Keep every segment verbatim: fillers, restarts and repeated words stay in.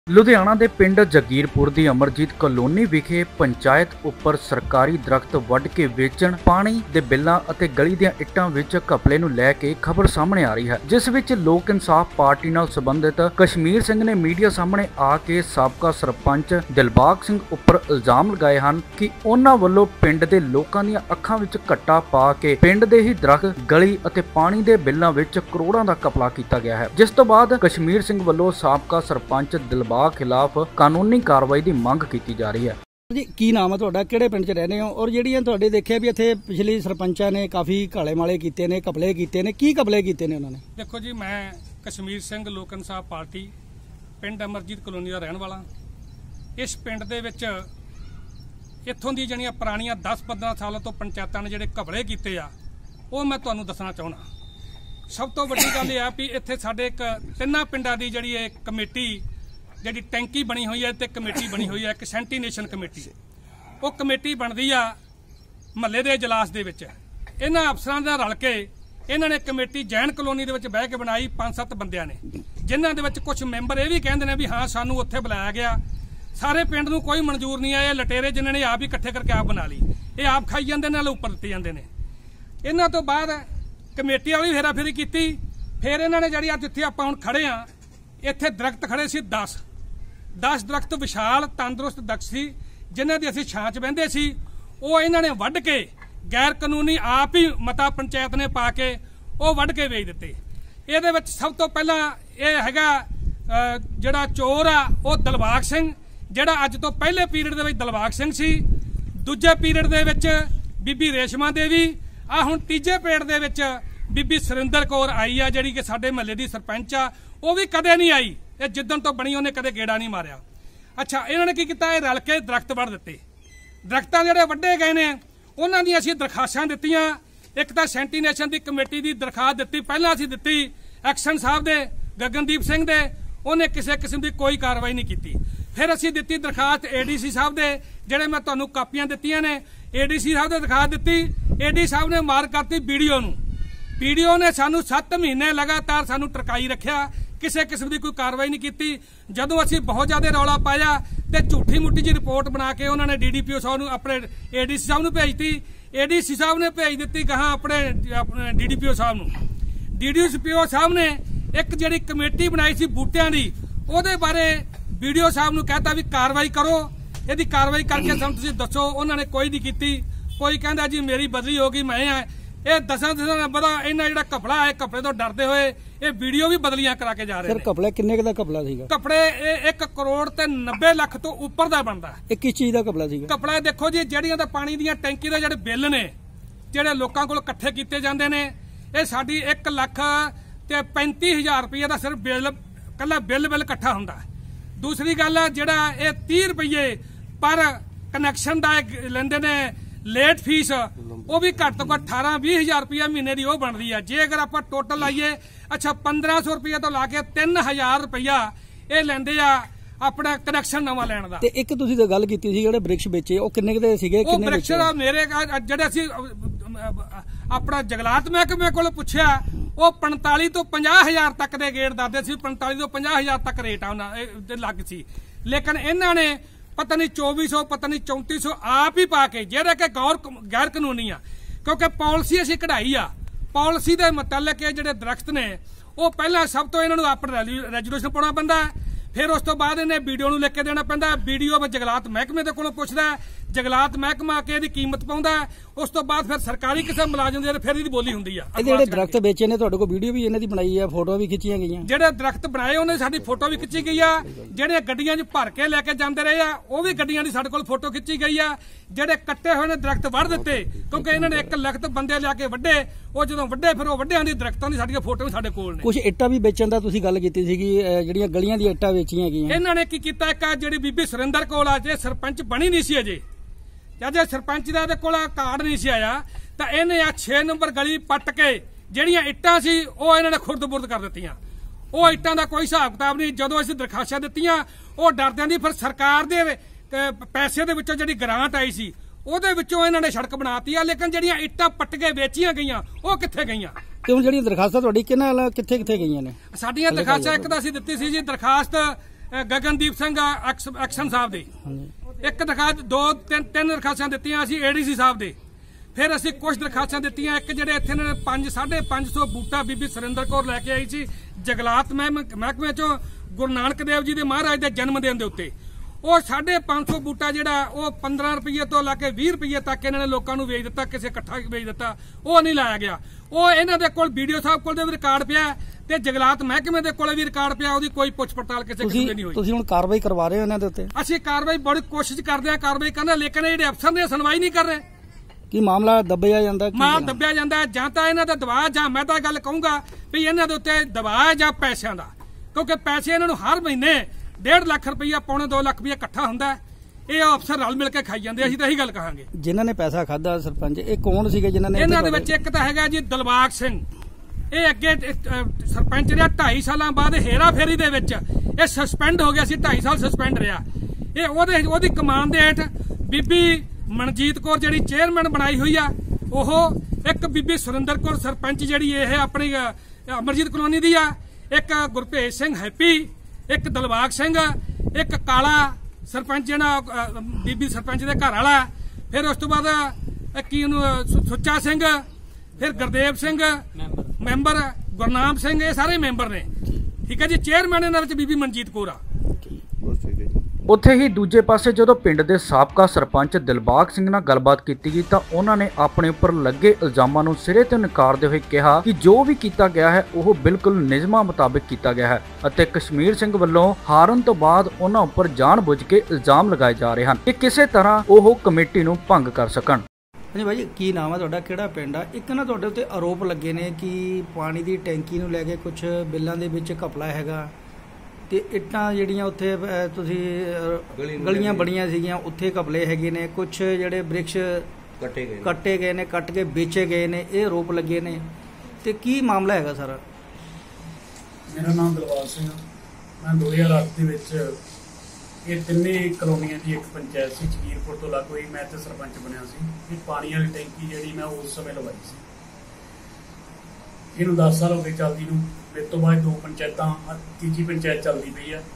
ਲੁਧਿਆਣਾ ਦੇ ਪਿੰਡ ਜਗੀਰਪੁਰ ਦੀ ਅਮਰਜੀਤ ਕਲੋਨੀ ਵਿਖੇ ਪੰਚਾਇਤ ਉੱਪਰ ਸਰਕਾਰੀ ਦਰਖਤ ਵੱਢ ਕੇ ਵੇਚਣ, ਪਾਣੀ ਦੇ ਬਿੱਲਾਂ ਅਤੇ ਗਲੀ ਦੀਆਂ ਇੱਟਾਂ ਵਿੱਚ ਘਪਲੇ ਨੂੰ ਲੈ ਕੇ ਖਬਰ ਸਾਹਮਣੇ ਆ ਰਹੀ ਹੈ, ਜਿਸ ਵਿੱਚ ਲੋਕ ਇਨਸਾਫ ਪਾਰਟੀ ਨਾਲ ਸੰਬੰਧਿਤ ਕਸ਼ਮੀਰ ਸਿੰਘ ਨੇ ਮੀਡੀਆ ਸਾਹਮਣੇ ਆ ਕੇ ਸਾਬਕਾ ਸਰਪੰਚ ਦਿਲਬਾਗ ਸਿੰਘ ਉੱਪਰ ਇਲਜ਼ਾਮ ਲਗਾਏ ਹਨ ਕਿ ਉਹਨਾਂ ਵੱਲੋਂ ਪਿੰਡ ਦੇ ਲੋਕਾਂ ਦੀਆਂ ਅੱਖਾਂ ਵਿੱਚ ਘੱਟਾ ਪਾ ਕੇ ਪਿੰਡ ਦੇ ਹੀ ਦਰਖਤ, ਗਲੀ ਅਤੇ ਪਾਣੀ ਦੇ ਬਿੱਲਾਂ ਵਿੱਚ ਕਰੋੜਾਂ ਦਾ ਘਪਲਾ ਕੀਤਾ ਗਿਆ ਹੈ, ਜਿਸ ਤੋਂ ਬਾਅਦ ਕਸ਼ਮੀਰ ਸਿੰਘ ਵੱਲੋਂ ਸਾਬਕਾ ਸਰਪੰਚ ਦਿਲਬਾਗ खिलाफ कानूनी कार्रवाई की मंग की जा रही है। जी की नाम है तुहाडा, किहड़े पिंड च रहने हो और जिहड़ियां तुहाडे देखिया भी इत्थे पिछली सरपंचां ने काफ़ी काले माले कीते ने, घपले कीते ने, की घपले कीते ने उन्होंने? देखो जी, मैं कश्मीर सिंह लोक इंसाफ पार्टी पिंड अमरजीत कलोनी का रहने वाला। इस पिंड दे विच इत्थों दी जिहड़ियां पुरानियां दस पंद्रह सालों तो पंचायतां ने जिहड़े घपले कीते आ वो मैं तुहानूं दसना चाहुंदा। सब तो वड्डी गल इह आ भी इत्थे साडे इक तिन्नां पिंडां दी जिहड़ी कमेटी जी टैंकी बनी हुई है तो कमेटी बनी हुई है, एक सैंटीनेशन कमेटी। वो कमेटी बनती आ महल्ले के इजलास के विच इन्हां अफसरां दा रल के इन्हां ने कमेटी जैन कलोनी दे विच बह के बनाई पांच सत्त बंदियां ने, जिन्हां दे विच कुछ मैंबर ये भी कहंदे ने भी हाँ सानू उत्थे बुलाया गया, सारे पिंड नूं कोई मंजूर नहीं आया, लटेरे जिन्हां ने आप ही इकट्ठे करके आप बना ली, ये आप खाई जांदे नाल उपर दित्ते जांदे ने। इन्हां तो बाद कमेटी वाली हेरा फेरी कीती, फिर इन्हां ने जिहड़ी अज इत्थे आपां हुण खड़े आ, इत्थे दरख्त खड़े सी दस दस दरख्त विशाल तंदुरुस्त दरख्त सी, जिन्हां दी असीं छां च बहिंदे सी, वो इन्हां ने वड्ढ के गैर कानूनी आप ही मता पंचायत ने पा के वो वड्ढ के वेच दित्ते। इहदे विच सब तो पहला ये हैगा जिहड़ा चोर आ वो दिलबाग सिंह, जिहड़ा अज तो पहले पीरियड दे विच दिलबाग सिंह सी, दूजे पीरियड दे विच बीबी रेशमा देवी, आ हुण तीजे पीरियड दे विच बीबी सुरिंदर कौर आई आ, जिहड़ी कि साडे महल्ले दी सरपंच आ, वो भी कदे नहीं आई, जिदन तो बनी उन्हें कदे गेड़ा नहीं मारिया। अच्छा, इन्होंने की किया, रल के दरख्त वढ़ दिते, दरख्तां जिहड़े वड्डे गए ने उन्हां दी असीं दरखास्तां दित्तियां। एक तां सैंटीनेशन दी कमेटी दी दरखास्त दित्ती, पहलां असीं दित्ती एक्शन साहब दे गगनदीप सिंह दे, उन्हें किसी किस्म की कोई कार्रवाई नहीं की। फिर असीं दित्ती दरखास्त एडीसी साहब दे, जिहड़े मैं तुहानूं कापियां दित्तियां ने, एडीसी साहब दे दरखास्त दित्ती, एडी साहब ने मार करती बीडीओ नूं, बीडीओ ने सानूं सत्त महीने लगातार सानूं टरकाई रखिया, किसी किस्म की कोई कार्रवाई नहीं की। जदों असीं बहुत ज्यादा रौला पाया तो झूठी मुठी जी रिपोर्ट बना के उन्होंने डी डी पी ओ साहब नूं अपने ए डी सी साहब नूं भेजती, ए डी सी साहब ने भेज दी कहाँ अपने डी डी पी ओ साहब नूं। डी डी पी ओ साहब ने एक जिहड़ी कमेटी बनाई सी बूटियां दी, उहदे बारे बीडीओ साहब नूं कहता भी कार्रवाई करो, इहदी कार्रवाई करके सानूं तुसीं दसो, उन्होंने कोई नहीं की। कोई कहंदा जी मेरी बदली हो गई, मैं आ ये दसा दसा नंबर का इन्ना जिहड़ा घपला है, घपले तो डरते हुए ये वीडियो भी बदलियां करा के जा रहे हैं। घपला किन्ने दा घपला सीगा? घपले एक करोड़ ते नब्बे लख तो उपर दा बनदा। ये किस चीज दा घपला सीगा? घपला देखो जी, ਜਿਹੜੀਆਂ ਤਾਂ ਪਾਣੀ ਦੀਆਂ ਟੈਂਕੀ ਦੇ ਜਿਹੜੇ ਬਿੱਲ ਨੇ ਜਿਹੜੇ ਲੋਕਾਂ ਕੋਲ ਇਕੱਠੇ ਕੀਤੇ ਜਾਂਦੇ ਨੇ, ਇਹ ਸਾਡੀ ਇੱਕ ਲੱਖ ਤੇ ਪੈਂਤੀ ਹਜ਼ਾਰ ਰੁਪਏ ਦਾ ਸਿਰਫ ਬਿੱਲ, ਕੱਲਾ ਬਿੱਲ ਬਿੱਲ ਇਕੱਠਾ ਹੁੰਦਾ। ਦੂਸਰੀ ਗੱਲ ਜਿਹੜਾ ਇਹ तीह ਰੁਪਏ ਪਰ ਕਨੈਕਸ਼ਨ ਦਾ ਲੈਂਦੇ ਨੇ लेट फीस, वो भी घट तो घट अठारह बीस हजार रुपया महीने की बनती है। जे अगर आप टोटल लाइए, अच्छा पंद्रह सौ रुपया तो ला के तीन हजार रुपया ये लेंदे आ अपना कनैक्शन नवा लैण दा। ते एक तुसीं गल कीती सी जिहड़े वृक्ष बेचे, वो किन्ने दे सीगे? वो वृक्ष मेरे जिहड़े असीं अपना जंगलात महकमे कोल पुछया, वो पैंताली तो पचास हजार तक दे गेट दसदे सी, पैंताली तो पचास हजार तक रेट आ उन्हां लग सी, लेकिन इन्हां ने पता नहीं चौबी सौ पता नहीं चौंती सौ आप ही पा के, जेड़ा कि गौर गैर कानूनी आ, क्योंकि पॉलिसी असीं कढ़ाई आ, पॉलिसी दे मुतालिक जिहड़े दरख्त ने वो पहला सब तो इन्हां नूं अपना रैजुलेशन पाउणा पैंदा, फिर उस तो बाद इन्हें वीडियो नूं लिख के देना पैंदा, वीडियो जंगलात महकमे दे कोलों पुछदा, जंगलात महकमा के इहदी कीमत पाउंदा, उस तो बाद फिर सरकारी किसी मुलाजम दे फिर इहदी बोली हुंदी आ। इह जिहड़े दरख्त बेचे ने तुहाडे कोल वीडियो भी इन्हां दी बनाई है, फोटो भी खिच्चियां गईयां? जिहड़े दरख्त बनाए उन्हें साडी फोटो भी खिच्ची गई आ, जिहड़े गड्डियां च भर के लैके जांदे रहे आ वो भी गड्डियां दी साडे कोल फोटो खिच्ची गई आ, जिहड़े कट्टे होए ने दरख्त वढ़ दित्ते, क्योंकि इन्हां ने एक लखत बंदे लिया के वड्डे, वो जदों वड्डे फिर वो वड्डियां दी दरख्तां दी साडीआं फोटो भी साडे कोल ने। कुछ इट्टां भी बेचण दा तुसीं गल कीती सीगी, जिहड़ियां गलियां दी इट्टां वेचीਆਂ गईयां? इन्हां ने की कीता, एक जिहड़ी बीबी सुरिंदर कौर आ, जे सरपंच बनी नहीं सी अजे, जे सरपंच दा इहदे कोल कार्ड नहीं सी आया, तां इहने आ छे नंबर गली पट के ਜਿਹੜੀਆਂ ਇੱਟਾਂ ਸੀ ਉਹ ਇਹਨਾਂ ਨੇ ਖੁਰਦ-ਬੁਰਦ ਕਰ ਦਿੱਤੀਆਂ। ਉਹ ਇੱਟਾਂ ਦਾ ਕੋਈ ਹਿਸਾਬ ਕਿਤਾਬ ਨਹੀਂ। ਜਦੋਂ ਅਸੀਂ ਦਰਖਾਸਤਾਂ ਦਿੱਤੀਆਂ ਉਹ ਡਰਦਿਆਂ ਦੀ ਫਿਰ ਸਰਕਾਰ ਦੇ ਪੈਸੇ ਦੇ ਵਿੱਚੋਂ ਜਿਹੜੀ ਗ੍ਰਾਂਟ ਆਈ ਸੀ ਉਹਦੇ ਵਿੱਚੋਂ ਇਹਨਾਂ ਨੇ ਸੜਕ ਬਣਾਤੀ ਆ, ਲੇਕਿਨ ਜਿਹੜੀਆਂ ਇੱਟਾਂ ਪੱਟ ਕੇ ਵੇਚੀਆਂ ਗਈਆਂ ਉਹ ਕਿੱਥੇ ਗਈਆਂ? ਕਿਉਂ ਜਿਹੜੀਆਂ ਦਰਖਾਸਤਾਂ ਤੁਹਾਡੀ ਕਿਹਨਾਂ ਕਿੱਥੇ ਕਿੱਥੇ ਗਈਆਂ ਨੇ? ਸਾਡੀਆਂ ਦਰਖਾਸਤਾਂ ਇੱਕ ਤਾਂ ਅਸੀਂ ਦਿੱਤੀ ਸੀ ਜੀ ਦਰਖਾਸਤ ਗਗਨਦੀਪ ਸਿੰਘ ਐਕਸ਼ਨ ਸਾਹਿਬ ਦੇ, ਇੱਕ ਦਰਖਾਸਤ ਦੋ ਤਿੰਨ ਤਿੰਨ ਦਰਖਾਸਤਾਂ ਦਿੱਤੀਆਂ ਅਸੀਂ ਏਡੀਸੀ ਸਾਹਿਬ ਦੇ। ਫਿਰ ਅਸੀਂ ਕੁਝ ਦਰਖਾਸਤਾਂ ਦਿੱਤੀਆਂ, ਇੱਕ ਜਿਹੜੇ ਇੱਥੇ ਨੇ ਪੰਜ ਸਾਢੇ ਪੰਜ ਸੌ ਬੂਟਾ ਬੀਬੀ ਸੁਰਿੰਦਰ ਕੌਰ ਲੈ ਕੇ ਆਈ ਸੀ ਜੰਗਲਾਤ ਮਹਿਕਮੇ ਚੋਂ ਗੁਰੂ ਨਾਨਕ ਦੇਵ ਜੀ ਦੇ ਮਹਾਰਾਜ ਦੇ ਜਨਮ ਦਿਨ ਦੇ ਉੱਤੇ। ਉਹ ਸਾਢੇ ਪੰਜ ਸੌ ਬੂਟਾ ਜਿਹੜਾ ਉਹ ਪੰਦਰਾਂ ਰੁਪਈਏ ਤੋਂ ਲਾ ਕੇ ਵੀਹ ਰੁਪਈਏ ਤੱਕ ਇਹਨਾਂ ਨੇ ਲੋਕਾਂ ਨੂੰ ਵੇਚ ਦਿੱਤਾ, ਕਿਸੇ ਇਕੱਠਾ ਵੇਚ ਦਿੱਤਾ, ਉਹ ਨਹੀਂ ਲਾਇਆ ਗਿਆ। ਉਹ ਇਹਨਾਂ ਦੇ ਕੋਲ ਵੀਡੀਓ ਸਾਹਿਬ ਕੋਲ ਦੇ ਵੀ ਰਿਕਾਰਡ ਪਿਆ ਤੇ ਜੰਗਲਾਤ ਮਹਿਕਮੇ ਦੇ ਕੋਲ ਵੀ ਰਿਕਾਰਡ ਪਿਆ, ਉਹਦੀ ਕੋਈ ਪੁੱਛ ਪੜਤਾਲ ਕਿਸੇ ਕਿਸਮ ਦੀ ਨਹੀਂ ਹੋਈ। ਤੁਸੀਂ ਹੁਣ ਕਾਰਵਾਈ ਕਰਵਾ ਰਹੇ ਹੋ ਇਹਨਾਂ ਦੇ ਉੱਤੇ? ਅਸੀਂ ਕਾਰਵਾਈ ਬੜੀ ਕੋਸ਼ਿਸ਼ ਕਰਦੇ ਹਾਂ ਕਾਰਵਾਈ ਕਰਨਾ, ਲੇਕਿਨ ਜਿਹੜੇ ਅਫਸਰ ਨੇ ਸੁਣਵਾਈ ਨਹੀਂ ਕਰ ਰਹੇ। ਕੀ ਮਾਮਲਾ ਦੱਬਿਆ ਜਾਂਦਾ? ਮਾਲ ਦੱਬਿਆ ਜਾਂਦਾ, ਜਾਂ ਤਾਂ ਇਹਨਾਂ ਦਾ ਦਬਾਅ, ਜਾਂ ਮੈਂ ਤਾਂ ਗੱਲ ਕਹੂੰਗਾ ਵੀ ਇਹਨਾਂ ਦੇ ਉੱਤੇ ਦਬਾਅ ਜਾਂ ਪੈਸਿਆਂ ਦਾ, ਕਿਉਂਕਿ ਪੈਸੇ ਇਹਨਾਂ ਨੂੰ ਹਰ ਮਹੀਨੇ ਡੇਢ ਲੱਖ ਰੁਪਈਆ ਪੌਣੇ ਦੋ ਲੱਖ ਰੁਪਈਆ ਇਕੱਠਾ ਹੁੰਦਾ, ਇਹ ਅਫਸਰ ਰਲ ਮਿਲ ਕੇ ਖਾਈ ਜਾਂਦੇ। ਅਸੀਂ ਤਾਂ ਇਹੀ ਗੱਲ ਕਹਾਂਗੇ। ਜਿਨ੍ਹਾਂ ਨੇ ਪੈਸਾ ਖਾਦਾ ਸਰਪੰਚ, ਇਹ ਕੌਣ ਸੀਗੇ ਜਿਨ੍ਹਾਂ ਨੇ? ਇਹਨਾਂ ਦੇ ਵਿੱਚ ਇੱਕ ਤਾਂ ਹੈਗਾ ਜੀ ਦਿਲਬਾਗ ਸਿੰਘ, ਇਹ ਅੱਗੇ ਸਰਪੰਚ ਰਿਹਾ ਢਾਈ ਸਾਲਾਂ ਬਾਅਦ ਹੇਰਾ ਫੇਰੀ ਦੇ ਵਿੱਚ ਇਹ ਸਸਪੈਂਡ ਹੋ ਗਿਆ ਸੀ, ਢਾਈ ਸਾਲ ਸਸਪੈਂਡ ਰਿਹਾ। ਇਹ ਉਹਦੇ ਉਹਦੀ ਕਮਾਨ ਦੇ ਹੇਠ ਬੀਬੀ ਮਨਜੀਤ ਕੌਰ ਜਿਹੜੀ ਚੇਅਰਮੈਨ ਬਣਾਈ ਹੋਈ ਆ, ਉਹ ਇੱਕ ਬੀਬੀ ਸੁਰਿੰਦਰ ਕੌਰ ਸਰਪੰਚ ਜਿਹੜੀ ਇਹ ਆਪਣੀ ਅਮਰਜੀਤ ਕਲੋਨੀ ਦੀ ਆ, ਇੱਕ ਗੁਰਭੇਜ ਸਿੰਘ ਹੈਪੀ, ਇੱਕ ਦਿਲਬਾਗ ਸਿੰਘ, ਇੱਕ ਕਾਲਾ ਸਰਪੰਚ ਜਿਹੜਾ ਬੀਬੀ ਸਰਪੰਚ ਦੇ ਘਰ ਵਾਲਾ, ਫਿਰ ਉਸ ਤੋਂ ਬਾਅਦ ਕੀ ਉਹਨੂੰ ਸੁੱਚਾ ਸਿੰਘ, ਫਿਰ ਗੁਰਦੇਵ ਸਿੰਘ ਮੈਂਬਰ, ਗੁਰਨਾਮ ਸਿੰਘ, ਇਹ ਸਾਰੇ ਮੈਂਬਰ ਨੇ। ਠੀਕ ਹੈ ਜੀ। ਚੇਅਰਮੈਨ ਇਹਨਾਂ ਵਿੱਚ ਬੀਬੀ ਮਨਜੀਤ ਕੌਰ ਆ। ਉੱਥੇ ਹੀ ਦੂਜੇ ਪਾਸੇ ਜਦੋਂ ਪਿੰਡ ਦੇ ਸਾਬਕਾ ਸਰਪੰਚ ਦਿਲਬਾਗ ਸਿੰਘ ਨਾਲ ਗੱਲਬਾਤ ਕੀਤੀ ਗਈ ਤਾਂ ਉਹਨਾਂ ਨੇ ਆਪਣੇ ਉੱਪਰ ਲੱਗੇ ਇਲਜ਼ਾਮਾਂ ਨੂੰ ਸਿਰੇ ਤੋਂ ਨਕਾਰਦੇ ਹੋਏ ਕਿਹਾ ਕਿ ਜੋ ਵੀ ਕੀਤਾ ਗਿਆ ਹੈ ਉਹ ਬਿਲਕੁਲ ਨਿਯਮਾਂ ਮੁਤਾਬਿਕ ਕੀਤਾ ਗਿਆ ਹੈ ਅਤੇ ਕਸ਼ਮੀਰ ਸਿੰਘ ਵੱਲੋਂ ਹਾਰਨ ਤੋਂ ਬਾਅਦ ਉਹਨਾਂ ਉੱਪਰ ਜਾਣਬੁੱਝ ਕੇ ਇਲਜ਼ਾਮ ਲਗਾਏ ਜਾ ਰਹੇ ਹਨ ਕਿ ਕਿਸੇ ਤਰ੍ਹਾਂ ਉਹ ਕਮੇਟੀ ਨੂੰ ਭੰਗ ਕਰ ਸਕਣ। ਹਾਂਜੀ ਭਾਈ, ਕੀ ਨਾਮ ਹੈ ਤੁਹਾਡਾ, ਕਿਹੜਾ ਪਿੰਡ ਆ? ਇੱਕ ਨਾ ਤੁਹਾਡੇ ਉੱਤੇ ਆਰੋਪ ਲੱਗੇ ਨੇ ਕਿ ਪਾਣੀ ਦੀ ਟੈਂਕੀ ਨੂੰ ਲੈ ਕੇ ਕੁਝ ਬਿੱਲਾਂ ਦੇ ਵਿੱਚ ਘਪਲਾ ਹੈਗਾ ਤੇ ਇੱਟਾਂ ਜਿਹੜੀਆਂ ਉੱਥੇ ਤੁਸੀਂ ਗਲੀਆਂ ਬਣੀਆਂ ਸੀਗੀਆਂ ਉੱਥੇ ਘਪਲੇ ਹੈਗੇ ਨੇ, ਕੁਝ ਜਿਹੜੇ ਬ੍ਰਿਕਸ਼ ਕੱਟੇ ਗਏ ਕੱਟੇ ਗਏ ਨੇ, ਕੱਟ ਕੇ ਵੇਚੇ ਗਏ ਨੇ, ਇਹ ਆਰੋਪ ਲੱਗੇ ਨੇ ਤੇ ਕੀ ਮਾਮਲਾ ਹੈਗਾ ਸਾਰਾ? ਮੇਰਾ ਨਾਮ ਦਿਲਬਾਗ ਸਿੰਘ, ਮੈਂ ਦੋ ਹਜ਼ਾਰ ਅੱਠ ਦੇ ਵਿੱਚ ਇਹ ਤਿੰਨੇ ਕਲੋਨੀਆਂ ਦੀ ਇੱਕ ਪੰਚਾਇਤ ਸੀ ਜਗੀਰਪੁਰ ਤੋਂ ਲੱਗ ਹੋਈ, ਮੈਂ ਤੇ ਸਰਪੰਚ ਬਣਿਆ ਸੀ। ਇਹ ਪਾਣੀ ਵਾਲੀ ਟੈਂਕੀ ਜਿਹੜੀ ਮੈਂ ਉਸ ਸਮੇਂ ਲਵਾਈ ਸੀ, ਇਹਨੂੰ ਦਸ ਸਾਲ ਹੋ ਗਏ ਚੱਲਦੀ ਨੂੰ। ਮੇਰੇ ਤੋਂ ਬਾਅਦ ਦੋ ਪੰਚਾਇਤਾਂ, ਤੀਜੀ ਪੰਚਾਇਤ ਚੱਲਦੀ ਪਈ ਆ।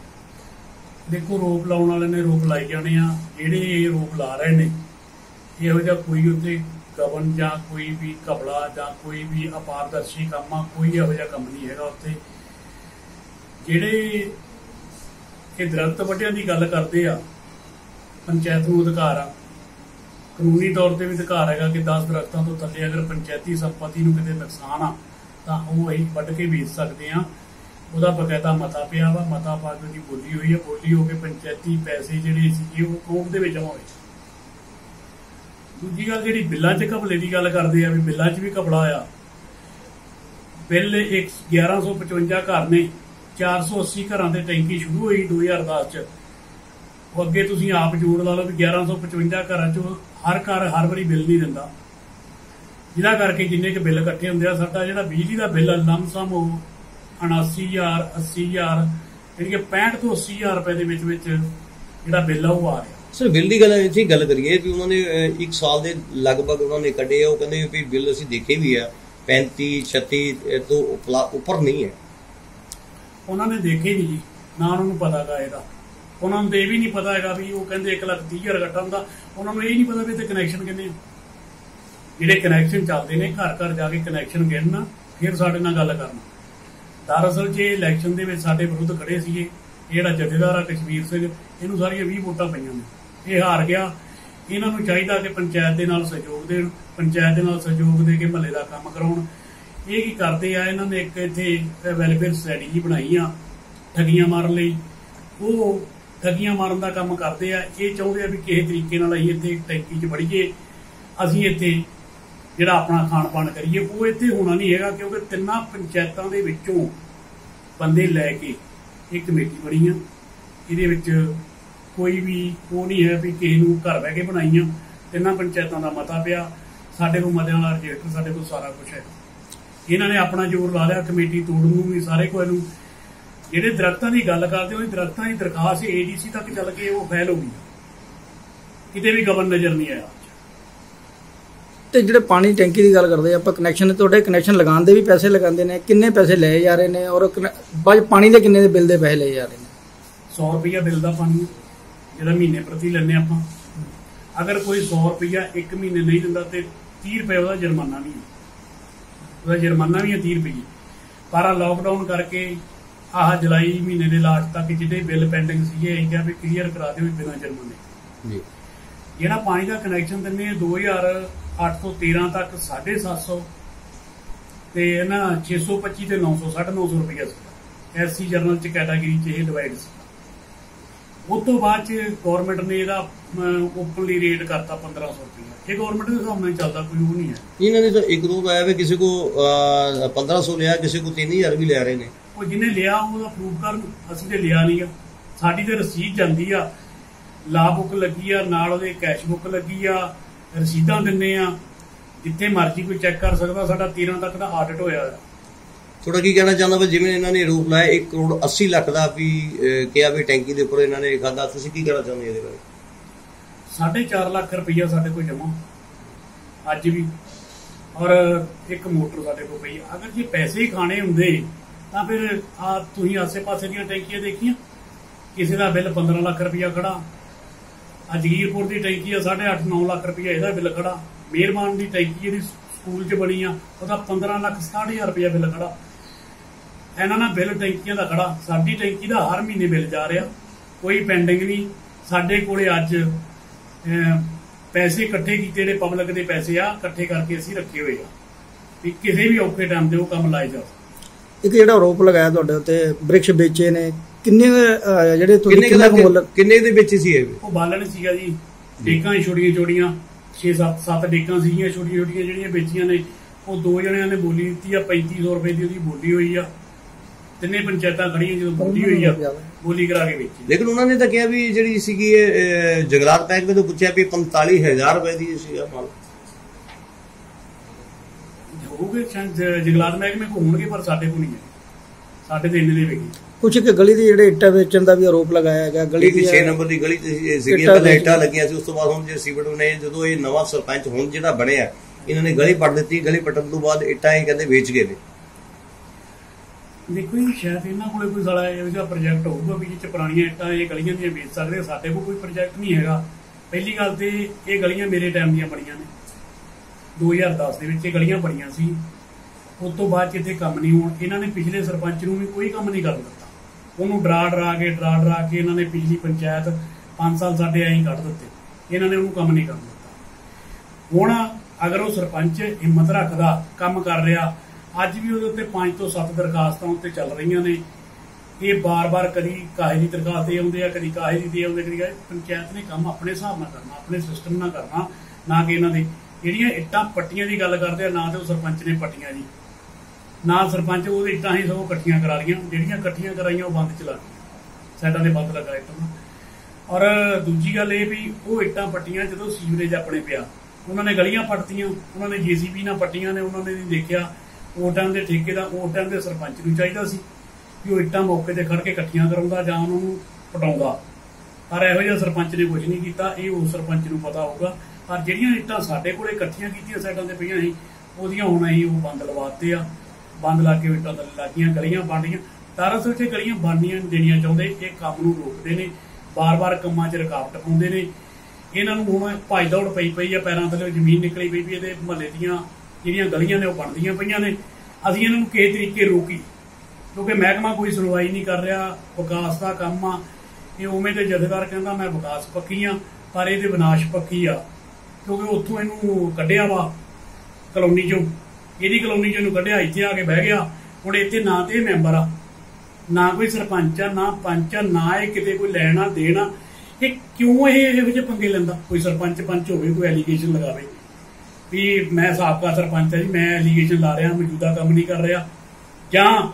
ਦੇਖੋ, ਰੋਪ ਲਾਉਣ ਵਾਲੇ ਨੇ ਰੋਪ ਲਾਈ ਜਾਣੇ ਆ, ਜਿਹੜੇ ਇਹ ਰੋਪ ਲਾ ਰਹੇ ਨੇ ਇਹੋ ਜਿਹਾ ਕੋਈ ਉੱਥੇ ਗਵਨ ਜਾਂ ਕੋਈ ਵੀ ਘਪਲਾ ਜਾਂ ਕੋਈ ਵੀ ਅਪਾਰਦਰਸ਼ੀ ਕੰਮ ਆ, ਕੋਈ ਇਹੋ ਜਿਹਾ ਕੰਮ ਨਹੀਂ ਹੈਗਾ ਉੱਥੇ। ਜਿਹੜੇ ਇਹ ਦਰਖਤ ਵੱਢਿਆਂ ਦੀ ਗੱਲ ਕਰਦੇ ਆ, ਪੰਚਾਇਤ ਨੂੰ ਅਧਿਕਾਰ ਆ, ਕਾਨੂੰਨੀ ਤੌਰ ਤੇ ਵੀ ਅਧਿਕਾਰ ਹੈਗਾ ਕਿ ਦਸ ਦਰਖਤਾਂ ਤੋਂ ਥੱਲੇ ਅਗਰ ਪੰਚਾਇਤੀ ਸੰਪਤੀ ਨੂੰ ਕਿਤੇ ਨੁਕਸਾਨ ਆ ਤਾਂ ਉਹ ਅਸੀਂ ਵੱਢ ਕੇ ਵੇਚ ਸਕਦੇ ਆ। ਉਹਦਾ ਬਕਾਇਦਾ ਮਤਾ ਪਿਆ ਵਾ, ਮਤਾ ਪਾ ਕੇ ਉਹਦੀ ਬੋਲੀ ਹੋਈ ਆ, ਬੋਲੀ ਹੋ ਕੇ ਪੰਚਾਇਤੀ ਪੈਸੇ ਜਿਹੜੇ ਸੀਗੇ ਉਹ ਕੋਰਟ ਦੇ ਵਿੱਚ ਜਮ੍ਹਾਂ ਹੋਏ। ਦੂਜੀ ਗੱਲ, ਜਿਹੜੀ ਬਿੱਲਾਂ 'ਚ ਘਪਲੇ ਦੀ ਗੱਲ ਕਰਦੇ ਆ ਵੀ ਬਿੱਲਾਂ 'ਚ ਵੀ ਘਪਲਾ ਹੋਇਆ। ਬਿੱਲ ਇੱਕ ਗਿਆਰਾਂ ਸੌ ਪਚਵੰਜਾ ਘਰ ਨੇ, ਚਾਰ ਸੌ ਅੱਸੀ ਘਰਾਂ ਤੇ ਟੈਂਕੀ ਸ਼ੁਰੂ ਹੋਈ ਦੋ ਹਜ਼ਾਰ ਦਸ 'ਚ। ਉਹ ਅੱਗੇ ਤੁਸੀਂ ਆਪ ਜੋੜ ਲਾ ਲਓ ਵੀ ਗਿਆਰਾਂ ਸੌ ਪਚਵੰਜਾ ਘਰਾਂ 'ਚੋਂ ਹਰ ਘਰ ਹਰ ਵਾਰੀ ਬਿੱਲ ਨਹੀਂ ਦਿੰਦਾ, ਜਿਹਦਾ ਕਰਕੇ ਜਿੰਨੇ ਕੁ ਬਿੱਲ ਇਕੱਠੇ ਹੁੰਦੇ ਆ, ਸਾਡਾ ਜਿਹੜਾ ਬਿਜਲੀ ਦਾ ਬਿੱਲ ਲਮਸਮ ਉਹ ਉਨਾਸੀ ਹਜ਼ਾਰ ਅੱਸੀ ਹਜ਼ਾਰ ਯਾਨੀ ਕਿ ਪੈਂਹਠ ਤੋਂ ਅੱਸੀ ਹਜ਼ਾਰ ਰੁਪਏ ਦੇ ਵਿੱਚ ਵਿੱਚ ਜਿਹੜਾ ਬਿੱਲ ਆ ਉਹ ਆ ਰਿਹਾ। ਸਰ, ਬਿੱਲ ਦੀ ਗੱਲ ਅਸੀਂ ਗੱਲ ਕਰੀਏ ਵੀ ਉਹਨਾਂ ਨੇ ਇੱਕ ਸਾਲ ਦੇ ਲਗਭਗ ਉਹਨਾਂ ਨੇ ਕੱਢੇ ਆ, ਉਹ ਕਹਿੰਦੇ ਵੀ ਬਿੱਲ ਅਸੀਂ ਦੇਖੇ ਵੀ ਆ ਪੈਂਤੀ ਛੱਤੀ ਤੋਂ ਉੱਪਰ ਨਹੀਂ ਹੈ। ਉਹਨਾਂ ਨੇ ਦੇਖੇ ਨਹੀਂ ਜੀ, ਨਾ ਉਹਨਾਂ ਨੂੰ ਪਤਾ ਗਾ ਇਹਦਾ। ਉਹਨਾਂ ਨੂੰ ਇਹ ਵੀ ਨਹੀਂ ਪਤਾ ਹੈਗਾ ਵੀ ਉਹ ਕਹਿੰਦੇ ਇੱਕ ਲੱਖ ਤੀਹ ਹਜ਼ਾਰ ਇਕੱਠਾ ਹੁੰਦਾ, ਉਹਨਾਂ ਨੂੰ ਇਹ ਨਹੀਂ ਪਤਾ ਵੀ ਇੱਥੇ ਕਨੈਕਸ਼ਨ ਕਿੰਨੇ। ਜਿਹੜੇ ਕਨੈਕਸ਼ਨ ਚੱਲਦੇ ਨੇ ਘਰ ਘਰ ਜਾ ਕੇ ਕਨੈਕਸ਼ਨ ਗਿਣਨਾ, ਫਿਰ ਸਾਡੇ ਨਾਲ ਗੱਲ ਕਰਨਾ। ਦਰਅਸਲ 'ਚ ਇਹ ਇਲੈਕਸ਼ਨ ਦੇ ਵਿੱਚ ਸਾਡੇ ਵਿਰੁੱਧ ਖੜੇ ਸੀਗੇ। ਜਿਹੜਾ ਜਥੇਦਾਰ ਆ ਕਸ਼ਮੀਰ ਸਿੰਘ, ਇਹਨੂੰ ਸਾਰੀਆਂ ਵੀਹ ਵੋਟਾਂ ਪਈਆਂ ਨੇ, ਇਹ ਹਾਰ ਗਿਆ। ਇਹਨਾਂ ਨੂੰ ਚਾਹੀਦਾ ਕਿ ਪੰਚਾਇਤ ਦੇ ਨਾਲ ਸਹਿਯੋਗ ਦੇਣ, ਪੰਚਾਇਤ ਦੇ ਨਾਲ ਸਹਿਯੋਗ ਦੇ ਕੇ ਮਹੱਲੇ ਦਾ ਕੰਮ ਕਰਾਉਣ। ਇਹ ਕੀ ਕਰਦੇ ਆ, ਇਹਨਾਂ ਨੇ ਇੱਕ ਇੱਥੇ ਵੈਲਫੇਅਰ ਸੋਸਾਇਟੀ ਜੀ ਬਣਾਈ ਆ ਠੱਗੀਆਂ ਮਾਰਨ ਲਈ। ਉਹ ਠੱਗੀਆਂ ਮਾਰਨ ਦਾ ਕੰਮ ਕਰਦੇ ਆ। ਇਹ ਚਾਹੁੰਦੇ ਆ ਵੀ ਕਿਸੇ ਤਰੀਕੇ ਨਾਲ ਅਸੀਂ ਇੱਥੇ ਟੈਂਕੀ 'ਚ ਵੜੀਏ, ਅਸੀਂ ਇੱਥੇ ਜਿਹੜਾ ਆਪਣਾ ਖਾਣ ਪਾਣ ਕਰੀਏ। ਉਹ ਇੱਥੇ ਹੋਣਾ ਨਹੀਂ ਹੈਗਾ, ਕਿਉਂਕਿ ਤਿੰਨਾਂ ਪੰਚਾਇਤਾਂ ਦੇ ਵਿੱਚੋਂ ਬੰਦੇ ਲੈ ਕੇ ਇਹ ਕਮੇਟੀ ਬਣੀ ਆ। ਇਹਦੇ ਵਿੱਚ ਕੋਈ ਵੀ ਉਹ ਨਹੀਂ ਹੈ ਵੀ ਕਿਸੇ ਨੂੰ ਘਰ ਬਹਿ ਕੇ ਬਣਾਈਆਂ। ਤਿੰਨਾਂ ਪੰਚਾਇਤਾਂ ਦਾ ਮਤਾ ਪਿਆ, ਸਾਡੇ ਕੋਲ ਮਤਿਆਂ ਦਾ ਰਜਿਸਟਰ, ਸਾਡੇ ਕੋਲ ਸਾਰਾ ਕੁਛ ਹੈ। ਇਹਨਾਂ ਨੇ ਆਪਣਾ ਜ਼ੋਰ ਲਾ ਲਿਆ ਕਮੇਟੀ ਤੋੜਨ ਨੂੰ ਵੀ, ਸਾਰੇ ਕੋਲ ਨੂੰ। ਜਿਹੜੇ ਦਰਖਤਾਂ ਦੀ ਗੱਲ ਕਰਦੇ ਉਹ ਦਰਖਤਾਂ ਦੀ ਦਰਖਾਸਤ ਏਡੀਸੀ ਤੱਕ ਚੱਲ ਕੇ ਉਹ ਫੈਲ ਹੋ ਗਈ, ਕਿਤੇ ਵੀ ਗਵਨ ਨਜ਼ਰ ਨਹੀਂ ਆਇਆ। ਤੇ ਜਿਹੜੇ ਪਾਣੀ ਟੈਂਕੀ ਦੀ ਗੱਲ ਕਰਦੇ ਆਪਾਂ, ਕਨੈਕਸ਼ਨ, ਤੁਹਾਡੇ ਕਨੈਕਸ਼ਨ ਲਗਾਉਣ ਦੇ ਵੀ ਪੈਸੇ ਲਗਾਉਂਦੇ ਨੇ, ਕਿੰਨੇ ਪੈਸੇ ਲਏ ਜਾ ਰਹੇ ਨੇ ਔਰ ਪਾਣੀ ਦੇ ਕਿੰਨੇ ਦੇ ਬਿੱਲ ਦੇ ਪੈਸੇ ਲਏ ਜਾ ਰਹੇ ਨੇ? सौ रुपया बिल का पानी जो महीने प्रति लेने आप। अगर कोई सौ रुपया एक महीने नहीं दिता तो तीह रुपये वह जुर्माना भी है, वह जुर्माना भी है तीह रुपये। पर लॉकडाउन करके आह जुलाई महीने के लास्ट तक जिहड़े बिल पेंडिंग सीगे क्या भी क्लीयर करा दो बिना जुर्माने। जिहड़ा पानी का कनैक्शन दिंदे दो हज़ार अठ तो तेरह तक साढ़े सत्त सौ ते ना छे सौ पच्ची ते नौ सौ साढ़े नौ सौ रुपया सी एस सी जरनल च कैटागरी च यह डिवाइड सी। उस तो बाद गौरमेंट ने यदा ओपनली रेट करता पंद्रह सौ रुपया। ये गौरमेंट के हिसाब से चलता, कोई वो नहीं है। इन्होंने तो एक दो आया किसी को पंद्रह सौ लिया, किसी को तीन हजार भी ले रहे हैं। वो जिन्हें लिया वो प्रूफ कर, असी तो लिया नहीं आ। साडी तो रसीद जाती आ, ला बुक लगी आ, नाल ओहदे कैश बुक लगी आ, रसीदां दिन्ने आ, जिथे मर्जी कोई चैक कर सकता। साडा तेरह तक का आडिट होया है। थोड़ा की कहना चाहता भाई, जिवें इन्होंने आरोप लाया एक करोड़ अस्सी लाख का भी क्या भी टैंकी के उपर इन्होंने खादा, तुसीं की कहना चाहते ये बारे? साढ़े चार लाख रुपया साढ़े को जमा अज भी, और एक मोटर साढ़े को पई। अगर जे पैसे ही खाने होंगे तो फिर आ तुसीं आसे पासे दी टैंकियां देखियां, किसी का बिल पंद्रह लाख रुपया खड़ा। जगीरपुर की टैंकी है साढ़े अठ नौ लाख रुपया यदा बिल खड़ा। मेहरबान की टैंकी जी स्कूल च बनी आ, वह पंद्रह लाख साठ हजार रुपया बिल खड़ा। इन्होंने बिल टैंकियां का खड़ा, साडी टैंकी का हर महीने बिल जा रहा, कोई पेंडिंग नहीं। साडे कोले अज पैसे इकट्ठे किए, पब्लिक के पैसे आ इकट्ठे करके असीं रखे हुए आ, किसी भी औखे टाइम से वो काम लाए जा। एक जिहड़ा आरोप लगाया तुहाडे उत्ते वृक्ष बेचे ने, किन्ने जिहड़े किन्ने दे बेचे सी? वो बालन सीगा जी, डेकां छोटियां छोटियां छे सत्त सत्त डेकां सीगियां छोटियां छोटियां जिहड़ियां बेचियां ने। वो दो जणियां ने बोली दित्ती आ, पैंती सौ रुपए की उसदी बोली हुई आ। तिन्ने पंचायतां खड़ियां जो बोली हुई आ, बोली करा के बेची। लेकिन उन्होंने तो कहा भी जिहड़ी सीगी जंगलात महकमे तो पूछा भी पैंताली हजार रुपए की सीगा माल होगे जंगलात महकमे को होणगे, पर साडे को नहीं है, साडे तो इन्ने दे वेगी। कुछ एक गली दी जिहड़े इट्टां वेचण दा भी आरोप लगाया गया। गली दी छे नंबर की गली सीगियां, पहले इट्टां लगियां सी, उस तो बाद हुण जे सीवट ने जदों ये नवां सरपंच हुण जिहड़ा बणिया इन्होंने गली पट दी, गली पटन तो बाद इट्टां ही कहंदे वेच गए ने। देखो जी शायद इन्हों को कोई साला यह प्रोजैक्ट होगा भी जिस पुरानियां इट्टां ये गलियां दी बेच सकते। साडे को कोई प्रोजैक्ट नहीं है। पहली गल तो ये गलियां मेरे टाइम दी बणियां ने, दो हज़ार दस के गलियां बणियां सी। उस तो बाद इत्थे काम नहीं होण, इन्होंने पिछले सरपंच नूं भी कोई काम नहीं कर दिता। उन्होंने डरा डरा के डरा डरा के इन्होंने पिछली पंचायत पांच साल साढ़े ऐं कट दिते, इन्होंने उन्होंने काम नहीं कर दिता। हुण अगर वो सरपंच हिम्मत रखदा काम कर रहा, अज भी वो पांच तो सत्त दरखास्तां उत्ते चल रही ने। ये बार बार कभी काहे की दरखास्त दे आउंदे आ, कभी काहे की दे आउंदे, कभी पंचायत ने काम अपने हिसाब नाल करना, अपने सिस्टम नाल करना, ना कि इन्हां दी जिहड़ियां इट्टां पट्टियां की गल करदे आ, ना तो सरपंच ने पट्टियां जी, ना सरपंच वो इट्टां ही सगों कट्ठियां करा रहीआं, जिहड़ियां कट्ठियां कराईआं वो बंद चला रहीआं, साइडां ते बंद लगा इट्टां। और दूजी गल ये भी वो इट्टां पट्टियां जदों सीवरेज अपने पिया, उन्होंने गलियां पट्टियां, उन्होंने जे सी बी नाल पट्टियां ने, उन्होंने नहीं देखिया उस टाइम के ठेके का, उस टाइम के सरपंच नूं चाहीदा सी कि वो इट्टां मौके ते खड़ के इकट्ठियां कराउंदा जां उन्होंने पटाउंदा। पर इहो जिहा सरपंच ने कुछ नहीं कीता, ये उस सरपंच नूं पता होगा। पर जिहड़ियां इट्टां साडे कोले इकट्ठियां कीतियां साइडां ते पईआं सी, ओहदियां हुण असीं वो बंद लवाते आ, बंद ला के इट्टां थल्ले लागियां, गलियां बनदियां। दरअसल इत्थे गलियां बननियां देणियां चाहुंदे, ये काम नूं रोकदे ने, बार बार कंमां 'च रुकावट पाउंदे ने। इन्हां नूं हुण भज दौड़ पई पई आ, पैरां थल्ले जमीन निकली पई पई, इहदे मुहल्ले दीयां जिहड़ियां गलियां ने वो बनदियां पईआं ने। असीं इन्हां नूं किस तरीके रोकी, क्योंकि महकमा कोई सुनवाई नहीं कर रहा, विकास का काम आ। ये उवें ते जथेदार कहंदा मैं विकास पक्की आ, पर इहदे विनाश पक्की आ, क्योंकि उत्थों इहनूं कढिया वा कलोनी चों, इहदी कलोनी चों इहनूं कढिया, इत्थे आके बह गया। हुण इत्थे ना ते मैंबर आ, ना कोई सरपंच आ, ना पंच आ, ना ये किते कोई लैना देना। ये क्यों ये इहो जिहे पंगे लैंदा? कोई सरपंच पंच होवे, कोई एलीगेशन लगावे भी मैं साबका सरपंच है जी, मैं एलीगेशन ला रहा, मौजूदा काम नहीं कर रहा, जां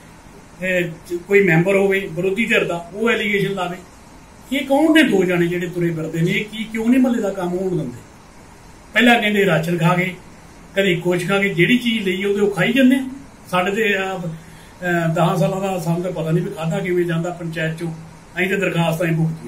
कोई मैंबर होवे विरोधी धिर दा वो एलीगेशन लावे। ये कौन ने दो जने जिहड़े तुरे फिरदे ने, की क्यों नहीं महल्ले का काम होण दिंदे? पहला कहंदे राशन खा गए, कदे कुछ खा गए, जिहड़ी चीज़ लई ओहदे खाई जंदे। साडे ते दस सालां दा सानूं तां पता नहीं भी खाधा किवें जांदा पंचायत चों, असीं ते दरखास्तां ही भुगतीआं।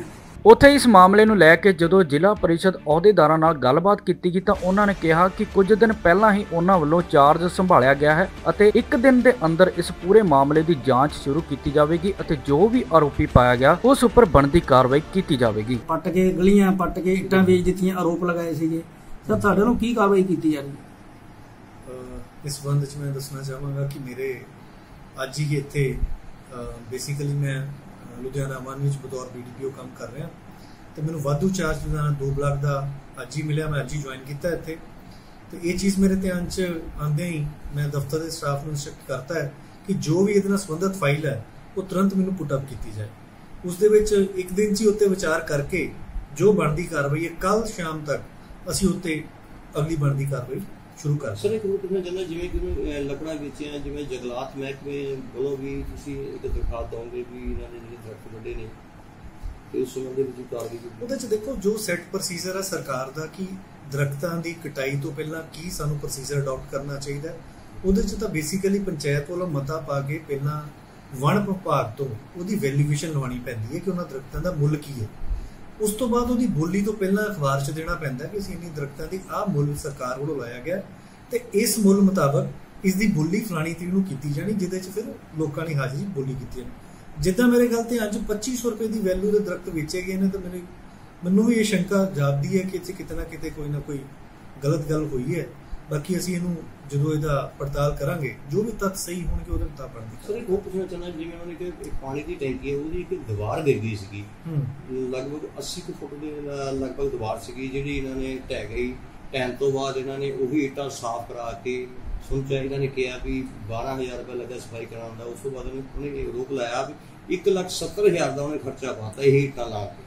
ਉੱਥੇ ਇਸ ਮਾਮਲੇ ਨੂੰ ਲੈ ਕੇ ਜਦੋਂ ਜ਼ਿਲ੍ਹਾ ਪਰਿਸ਼ਦ ਅਹੁਦੇਦਾਰਾਂ ਨਾਲ ਗੱਲਬਾਤ ਕੀਤੀ ਗਈ ਤਾਂ ਉਹਨਾਂ ਨੇ ਕਿਹਾ ਕਿ ਕੁਝ ਦਿਨ ਪਹਿਲਾਂ ਹੀ ਉਹਨਾਂ ਵੱਲੋਂ ਚਾਰਜ ਸੰਭਾਲਿਆ ਗਿਆ ਹੈ ਅਤੇ ਇੱਕ ਦਿਨ ਦੇ ਅੰਦਰ ਇਸ ਪੂਰੇ ਮਾਮਲੇ ਦੀ ਜਾਂਚ ਸ਼ੁਰੂ ਕੀਤੀ ਜਾਵੇਗੀ ਅਤੇ ਜੋ ਵੀ ਆਰੋਪੀ ਪਾਇਆ ਗਿਆ ਉਸ ਉੱਪਰ ਬਣਦੀ ਕਾਰਵਾਈ ਕੀਤੀ ਜਾਵੇਗੀ। ਪੱਟ ਕੇ ਗਲੀਆਂ ਪੱਟ ਕੇ ਇੱਟਾਂ ਵੇਚ ਦਿੱਤੀਆਂ ਆਰੋਪ ਲਗਾਏ ਸੀਗੇ ਸਰ, ਤੁਹਾਡੇ ਨੂੰ ਕੀ ਕਾਰਵਾਈ ਕੀਤੀ ਜਾ ਰਹੀ ਹੈ? ਇਸ ਸੰਬੰਧ ਵਿੱਚ ਮੈਂ ਦੱਸਣਾ ਚਾਹਾਂਗਾ ਕਿ ਮੇਰੇ ਅੱਜ ਹੀ ਇੱਥੇ ਬੇਸਿਕਲੀ ਮੈਂ ਲੁਧਿਆਣਾ ਅਮਨ ਵਿੱਚ ਬਤੌਰ ਬੀ ਡੀ ਪੀ ਓ ਕੰਮ ਕਰ ਰਿਹਾ ਤੇ ਮੈਨੂੰ ਵਾਧੂ ਚਾਰਜ ਲੁਧਿਆਣਾ ਦੋ ਬਲਾਕ ਦਾ ਅੱਜ ਹੀ ਮਿਲਿਆ। ਮੈਂ ਅੱਜ ਹੀ ਜੁਆਇਨ ਕੀਤਾ ਇੱਥੇ ਤੇ ਇਹ ਚੀਜ਼ ਮੇਰੇ ਧਿਆਨ 'ਚ ਆਉਂਦੇ ਹੀ ਮੈਂ ਦਫ਼ਤਰ ਦੇ ਸਟਾਫ ਨੂੰ ਇੰਸਟਰਕਟ ਕਰਤਾ ਹੈ ਕਿ ਜੋ ਵੀ ਇਹਦੇ ਨਾਲ ਸੰਬੰਧਿਤ ਫਾਈਲ ਹੈ ਉਹ ਤੁਰੰਤ ਮੈਨੂੰ ਪੁੱਟ ਅਪ ਕੀਤੀ ਜਾਏ। ਉਸ ਦੇ ਵਿੱਚ ਇੱਕ ਦਿਨ 'ਚ ਹੀ ਉੱਤੇ ਵਿਚਾਰ ਕਰਕੇ ਜੋ ਬਣਦੀ ਕਾਰਵਾਈ ਹੈ ਕੱਲ ਸ਼ਾਮ ਤੱਕ ਅਸੀਂ ਉੱਤੇ ਅਗਲੀ ਬਣਦੀ ਕਾਰਵਾਈ ਸ਼ੁਰੂ ਕਰ ਸਰ। ਇੱਕ ਹੋਰ ਪੁੱਛਣਾ ਚਾਹੁੰਦਾ, ਜਿਵੇਂ ਕਿ ਲੱਕੜਾਂ ਵੇਚੀਆਂ, ਜਿਵੇਂ ਜੰਗਲਾਤ ਮਹਿਕਮੇ ਵੱਲੋਂ ਵੀ ਤੁਸੀਂ ਇੱਕ ਦਰਖਾਸਤ ਦਓਗੇ ਵੀ ਇਹਨਾਂ ਦੇ ਜਿਹੜੇ ਦਰਖਤ ਵੱਡੇ ਨੇ ਤੇ ਉਸ ਸੰਬੰਧ ਵਿੱਚ ਕਾਰਵਾਈ ਕੀਤੀ? ਉਹਦੇ 'ਚ ਦੇਖੋ ਜੋ ਸੈੱਟ ਪ੍ਰੋਸੀਜਰ ਹੈ ਸਰਕਾਰ ਦਾ ਕਿ ਦਰਖਤਾਂ ਦੀ ਕਟਾਈ ਤੋਂ ਪਹਿਲਾਂ ਕੀ ਸਾਨੂੰ ਪ੍ਰੋਸੀਜਰ ਅਡਾਪਟ ਕਰਨਾ ਚਾਹੀਦਾ, ਉਹਦੇ 'ਚ ਤਾਂ ਬੇਸਿਕਲੀ ਪੰਚਾਇਤ ਵੱਲੋਂ ਮਤਾ ਪਾ ਕੇ ਪਹਿਲਾਂ ਵਣ ਵਿਭਾਗ ਤੋਂ ਉਹਦੀ ਵੈਲਿਊਏਸ਼ਨ ਲਵਾਉਣੀ ਪੈਂਦੀ ਹੈ ਕਿ ਉਹਨਾਂ ਦਰਖਤਾਂ ਦਾ ਮੁੱਲ ਕੀ ਹੈ। ਉਸ ਤੋਂ ਬਾਅਦ ਉਹਦੀ ਬੋਲੀ ਤੋਂ ਪਹਿਲਾਂ ਅਖਬਾਰ 'ਚ ਦੇਣਾ ਪੈਂਦਾ ਕਿ ਅਸੀਂ ਇੰਨੀ ਦਰਖਤਾਂ ਦੀ ਆਹ ਮੁੱਲ ਸਰਕਾਰ ਵੱਲੋਂ ਲਾਇਆ ਗਿਆ ਤੇ ਇਸ ਮੁੱਲ ਮੁਤਾਬਕ ਇਸ ਦੀ ਬੋਲੀ ਫਲਾਣੀ ਤਰੀਕ ਨੂੰ ਕੀਤੀ ਜਾਣੀ, ਜਿਹਦੇ 'ਚ ਫਿਰ ਲੋਕਾਂ ਦੀ ਹਾਜ਼ਰੀ ਬੋਲੀ ਕੀਤੀ ਜਾਣੀ। ਜਿੱਦਾਂ ਮੇਰੇ ਗੱਲ ਤੇ ਅੱਜ ਪੱਚੀ ਸੌ ਰੁਪਏ ਦੀ ਵੈਲਿਊ ਦੇ ਦਰਖਤ ਵੇਚੇ ਗਏ ਨੇ ਤਾਂ ਮੈਨੂੰ ਮੈਨੂੰ ਵੀ ਇਹ ਸ਼ੰਕਾ ਜਾਪਦੀ ਹੈ ਕਿ ਇੱਥੇ ਕਿਤੇ ਨਾ ਕਿਤੇ ਕੋਈ ਨਾ ਕੋਈ ਗਲਤ ਗੱਲ ਹੋਈ ਹੈ। ਬਾਕੀ ਅਸੀਂ ਇਹਨੂੰ ਜਦੋਂ ਇਹਦਾ ਪੜਤਾਲ ਕਰਾਂਗੇ ਜੋ ਵੀ ਤੱਥ ਸਹੀ ਹੋਣਗੇ ਉਹਦੇ ਮੁਤਾਬਕ ਬਣਦੀ। ਸਰ ਇੱਕ ਹੋਰ ਪੁੱਛਣਾ ਚਾਹੁੰਦਾ, ਜਿਵੇਂ ਉਹਨਾਂ ਨੇ ਕਿ ਪਾਣੀ ਦੀ ਟੈਂਕੀ ਹੈ ਉਹਦੀ ਇੱਕ ਦੀਵਾਰ ਗਿਰ ਗਈ ਸੀਗੀ, ਲਗਭਗ ਅੱਸੀ ਕੁ ਫੁੱਟ ਦੀ ਲਗਭਗ ਦੀਵਾਰ ਸੀਗੀ ਜਿਹੜੀ ਇਹਨਾਂ ਨੇ ਢਹਿ ਗਈ। ਢਹਿਣ ਤੋਂ ਬਾਅਦ ਇਹਨਾਂ ਨੇ ਉਹੀ ਇੱਟਾਂ ਸਾਫ਼ ਕਰਾ ਕੇ ਸੁਣਚਾ ਇਹਨਾਂ ਨੇ ਕਿਹਾ ਵੀ ਬਾਰਾਂ ਹਜ਼ਾਰ ਰੁਪਏ ਲੱਗਾ ਸਫਾਈ ਕਰਾਉਣ ਦਾ। ਉਸ ਤੋਂ ਬਾਅਦ ਉਹਨੇ ਰੋਕ ਲਾਇਆ ਵੀ ਇੱਕ ਲੱਖ ਸੱਤਰ ਹਜ਼ਾਰ ਦਾ ਉਹਨੇ ਖਰਚਾ ਪਾਤਾ ਇਹ ਇੱਟਾਂ ਲਾ ਕੇ।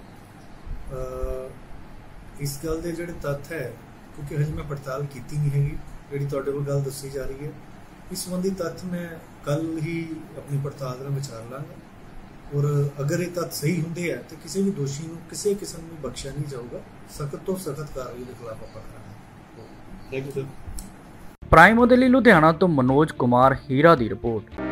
ਇਸ ਗੱਲ ਦੇ ਜਿਹੜੇ ਤੱਥ ਹੈ ਕਿਉਂਕਿ ਹਜੇ ਮੈਂ ਪੜਤਾਲ ਕੀਤੀ ਨਹੀਂ ਹੈਗੀ, ਜਿਹੜੀ ਤੁਹਾਡੇ ਕੋਲ ਗੱਲ ਦੱਸੀ ਜਾ ਰਹੀ ਹੈ ਇਸ ਸੰਬੰਧੀ ਤੱਥ ਮੈਂ ਕੱਲ ਹੀ ਆਪਣੀ ਪੜਤਾਲ ਨਾਲ ਵਿਚਾਰ ਲਾਂਗਾ ਔਰ ਅਗਰ ਇਹ ਤੱਥ ਸਹੀ ਹੁੰਦੇ ਆ ਤਾਂ ਕਿਸੇ ਵੀ ਦੋਸ਼ੀ ਨੂੰ ਕਿਸੇ ਕਿਸਮ ਨੂੰ ਬਖਸ਼ਿਆ ਨਹੀਂ ਜਾਊਗਾ। ਸਖਤ ਤੋਂ ਸਖਤ ਕਾਰਵਾਈ ਦੇ ਖਿਲਾਫ ਆਪਾਂ ਕਰਾਂਗੇ। Thank you sir. ਪ੍ਰਾਈਮ ਦੇ ਲਈ ਲੁਧਿਆਣਾ ਤੋਂ ਮਨੋਜ ਕੁਮਾਰ ਹੀਰਾ ਦੀ ਰਿਪੋਰਟ।